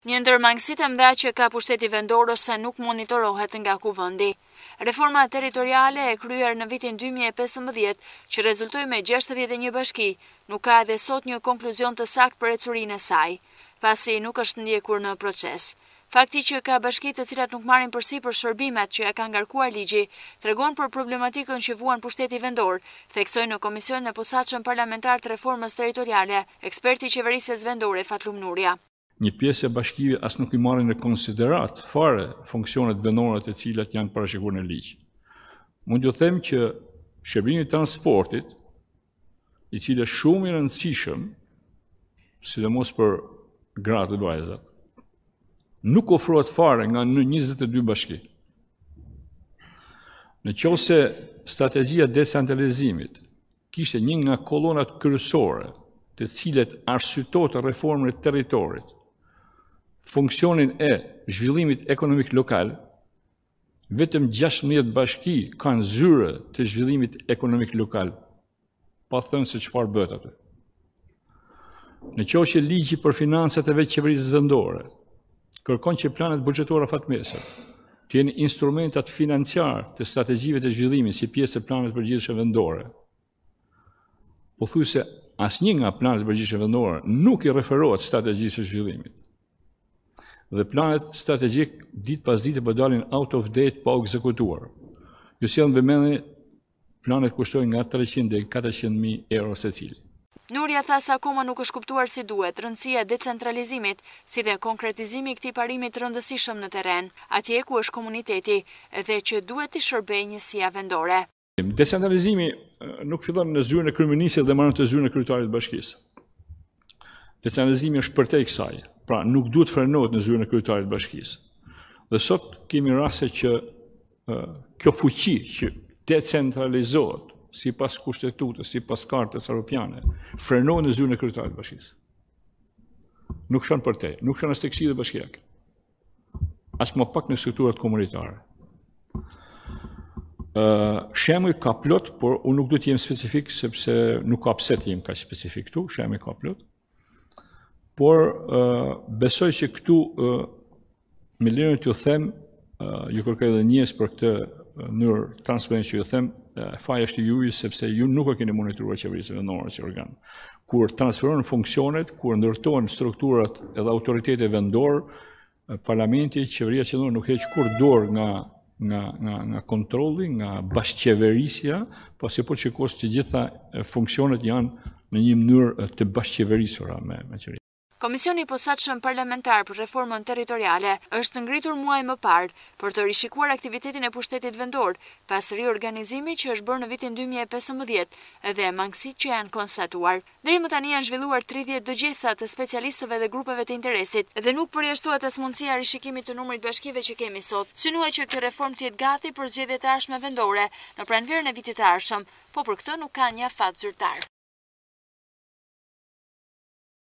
Një ndër mangësitë e mëdha që ka pushteti vendor është se nuk monitorohet nga kuvendi. Reforma territoriale e kryer në vitin 2015, që rezultoi me 61 bashki, nuk ka edhe sot një konkluzion të saktë për ecurinë e saj, pasi nuk është ndjekur në proces. Fakti që ka bashki të cilat nuk marrin përsipër shërbimet që e ka ngarkuar ligji, tregon për problematikën që vuan pushteti vendor, theksoi në Komisionin e Posaçëm Parlamentar të Reformës Territoriale, eksperti i qeverisjes vendore Fatlum Nuria. Një pjesë e bashkive as nuk i marrin në konsiderat fare funksionet vendore të cilat janë parashikuar në ligj. Mund t'ju them që shërbimi i transportit, i cili është shumë i rëndësishëm, sidomos për gratë dhe vajzat, nuk ofrohet fare nga në 22 bashki. Nëse strategjia decentralizimit kishte një nga kolonat kryesore, të cilet arsyetohet reformën e territorit, funksionin e zhvillimit ekonomik lokal, vetëm 16 bashki kanë zyre të zhvillimit ekonomik lokal, pa thënë se çfarë bëhet aty. Nëse ligji për financat e vetë qeverisë vendore kërkon që planet buxhetore fatmesë të jenë instrumentat financiar të strategjive të zhvillimit si pjesë e planeve të përgjithshme vendore, pothuajse asnjë nga planet e përgjithshme vendore nuk i referohet strategjisë së zhvillimit. Dhe planet strategjik ditë pas dite po dalin out of date pa u ekzekutuar. Ju sjell në vëmendje planet kushtojnë nga 300 deri 400.000 euro secili. Nuria tha se akoma nuk është kuptuar si duhet rëndësia e decentralizimit, si dhe konkretizimi i këtij parimi të rëndësishëm në terren, atje ku është komuniteti, dhe që duhet të shërbejë njësia vendore. Decentralizimi nuk fillon në zyrën e kryeministit dhe mbaron te zyrën e kryetarit të bashkisë. Decentralizimi është përtej kësaj, pra nuk duhet frenohet në zyrën e kryetarit të bashkisë. Dhe sot kemi raste që kjo fuqi që decentralizohet sipas kushtetutës, sipas kartës europiane, frenohet në zyrën e kryetarit të bashkisë. Nuk shkon përtej, nuk shkon as tek Këshilli Bashkiake. As më pak në strukturat komunitare. Shembuj ka plot, por unë nuk do të jem specifik sepse nuk ka pse të jem kaq specifik këtu, shembuj ka plot. Por besoj që këtu me lirën t'ju them, ju kërkoj edhe njerëz për këtë mënyrë transparente që ju them, faja është juaj sepse ju nuk e keni monitoruar qeverisë vendore si organ. Kur transferohen funksionet, kur ndërtohen strukturat edhe autoritetet vendor, parlamenti, qeveria qendrore nuk heq kur dorë nga kontrolli, nga bashkëqeverisja, pasi po shikosh që gjitha funksionet janë në një mënyrë të bashkëqeverisura me qeverinë. Komisioni i Posaçëm Parlamentar për Reformën Territoriale është ngritur muaj më parë për të rishikuar aktivitetin e pushtetit vendor pas riorganizimit që është bërë në vitin 2015 dhe mangësitë që janë konstatuar. Deri më tani janë zhvilluar 30 dëgjesa të specialistëve dhe grupeve të interesit dhe nuk përjashtohet as mundësia e rishikimit të numrit bashkive që kemi sot. Synohet që këtë reformë të jetë gati për zgjedhjet e ardhshme vendore në pranverën e vitit të ardhshëm, po për këtë nuk ka një afat zyrtar.